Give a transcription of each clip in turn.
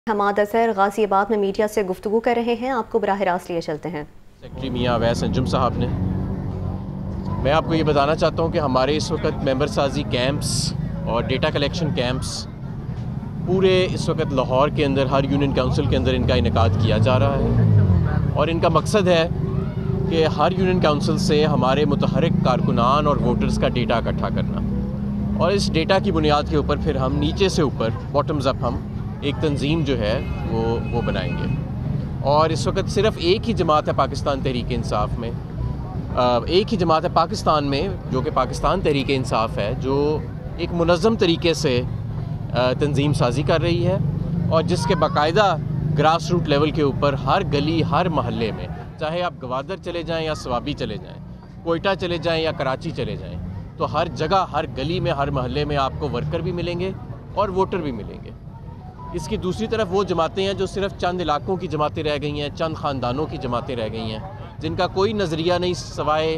حماد اظہر غازی آباد میں میڈیا سے گفتگو کر رہے ہیں، آپ کو براہ راست لیے چلتے ہیں۔ سیکرٹری میاں اویس انجم صاحب نے میں آپ کو یہ بتانا چاہتا ہوں کہ ہمارے اس وقت ممبر سازی کیمپس اور ڈیٹا کلیکشن کیمپس پورے اس وقت لاہور کے اندر ہر یونین کونسل کے اندر ان کا انعقاد کیا جا رہا ہے، اور ان کا مقصد ہے کہ ہر یونین کونسل سے ہمارے متحرک کارکنان اور ووٹرز کا ڈیٹا اکٹھا کرنا، اور اس ڈیٹا کی بنیاد کے اوپر پھر ہم نیچے سے اوپر باٹمز اپ ہم ایک تنظیم جو ہے وہ بنائیں گے۔ اور اس وقت صرف ایک ہی جماعت ہے پاکستان تحریک انصاف میں، ایک ہی جماعت ہے پاکستان میں جو کہ پاکستان تحریک انصاف ہے، جو ایک منظم طریقے سے تنظیم سازی کر رہی ہے، اور جس کے باقاعدہ گراس روٹ لیول کے اوپر ہر گلی ہر محلے میں، چاہے آپ گوادر چلے جائیں یا سوابی چلے جائیں، کوئٹہ چلے جائیں یا کراچی چلے جائیں، تو ہر جگہ ہر گلی میں ہر محلے میں آپ کو ورکر بھی ملیں گے اور ووٹر بھی ملیں گے۔ اس کی دوسری طرف وہ جماعتیں ہیں جو صرف چند علاقوں کی جماعتیں رہ گئی ہیں، چند خاندانوں کی جماعتیں رہ گئی ہیں، جن کا کوئی نظریہ نہیں سوائے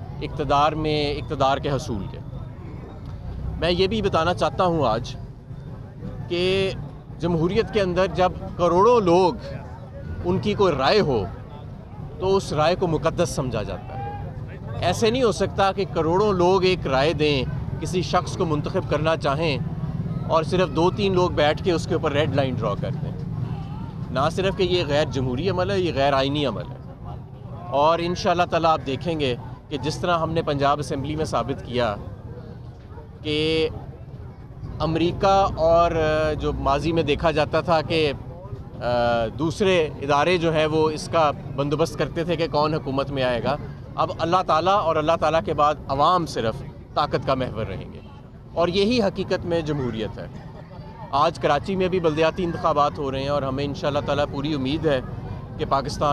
اقتدار کے حصول کے۔ میں یہ بھی بتانا چاہتا ہوں آج کہ جمہوریت کے اندر جب کروڑوں لوگ ان کی کوئی رائے ہو تو اس رائے کو مقدس سمجھا جاتا ہے۔ ایسے نہیں ہو سکتا کہ کروڑوں لوگ ایک رائے دیں، کسی شخص کو منتخب کرنا چاہیں اور صرف 2-3 لوگ بیٹھ کے اس کے اوپر ریڈ لائن ڈرا کر دیں۔ نہ صرف کہ یہ غیر جمہوری عمل ہے، یہ غیر آئینی عمل ہے، اور انشاءاللہ تعالیٰ آپ دیکھیں گے کہ جس طرح ہم نے پنجاب اسمبلی میں ثابت کیا کہ امریکہ اور جو ماضی میں دیکھا جاتا تھا کہ دوسرے ادارے جو ہیں وہ اس کا بندوبست کرتے تھے کہ کون حکومت میں آئے گا، اب اللہ تعالیٰ اور اللہ تعالیٰ کے بعد عوام صرف طاقت کا محور رہیں گے، اور یہی حقیقت میں جمہوریت ہے۔ آج کراچی میں بھی بلدیاتی انتخابات ہو رہے ہیں، اور ہمیں انشاءاللہ تعالیٰ پوری امید ہے کہ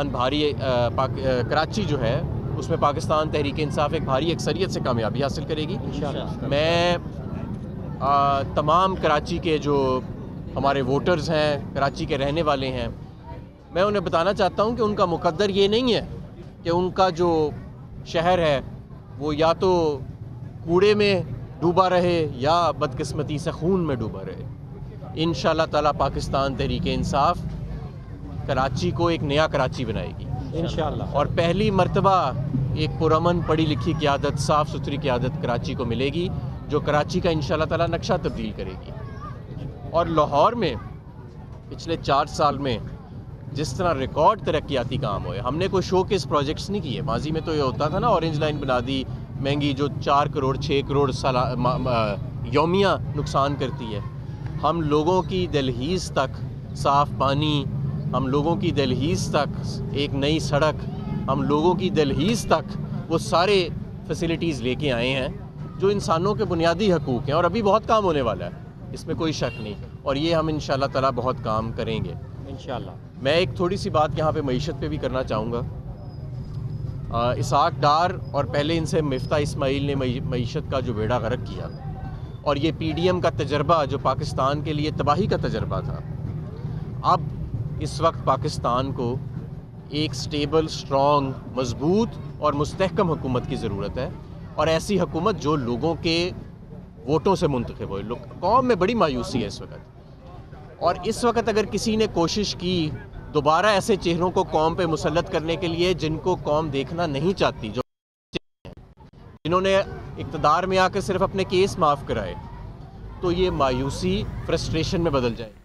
کراچی جو ہے اس میں پاکستان تحریک انصاف ایک بھاری اکثریت سے کامیابی حاصل کرے گی۔ میں تمام کراچی کے جو ہمارے ووٹرز ہیں، کراچی کے رہنے والے ہیں، میں انہیں بتانا چاہتا ہوں کہ ان کا مقدر یہ نہیں ہے کہ ان کا جو شہر ہے وہ یا تو کوڑے میں ڈوبا رہے یا بدقسمتی سے خون میں ڈوبا رہے۔ انشاءاللہ تعالیٰ پاکستان تحریک انصاف کراچی کو ایک نیا کراچی بنائے گی انشاءاللہ، اور پہلی مرتبہ ایک پرامن پڑھی لکھی قیادت، صاف ستھری قیادت کراچی کو ملے گی، جو کراچی کا انشاءاللہ تعالیٰ نقشہ تبدیل کرے گی۔ اور لاہور میں پچھلے 4 سال میں جس طرح ریکارڈ ترقیاتی کام ہوئے، ہم نے کوئی شو کیس پروجیکٹس نہیں کیے۔ ماضی میں تو یہ ہوتا تھا نا، اورنج لائن بنا دی مہنگی جو 4 کروڑ 6 کروڑ یومیہ نقصان کرتی ہے۔ ہم لوگوں کی دہلیز تک صاف پانی، ہم لوگوں کی دہلیز تک ایک نئی سڑک، ہم لوگوں کی دہلیز تک وہ سارے فیسلٹیز لے کے آئے ہیں جو انسانوں کے بنیادی حقوق ہیں، اور ابھی بہت کام ہونے والا ہے، اس میں کوئی شک نہیں، اور یہ ہم انشاءاللہ تعالیٰ بہت کام کریں گے انشاءاللہ۔ میں ایک تھوڑی سی بات یہاں پہ معیشت پہ بھی کرنا چاہوں گا۔ اسحاق ڈار اور پہلے ان سے مفتاح اسماعیل نے معیشت کا جو بیڑا غرق کیا، اور یہ پی ڈی ایم کا تجربہ جو پاکستان کے لیے تباہی کا تجربہ تھا، اب اس وقت پاکستان کو ایک سٹیبل، سٹرونگ، مضبوط اور مستحکم حکومت کی ضرورت ہے، اور ایسی حکومت جو لوگوں کے ووٹوں سے منتخب ہوئے۔ قوم میں بڑی مایوسی ہے اس وقت، اور اس وقت اگر کسی نے کوشش کی دوبارہ ایسے چہروں کو قوم پہ مسلط کرنے کے لیے جن کو قوم دیکھنا نہیں چاہتی، جو جنہوں نے اقتدار میں آ کر صرف اپنے کیس معاف کرائے، تو یہ مایوسی فرسٹریشن میں بدل جائے۔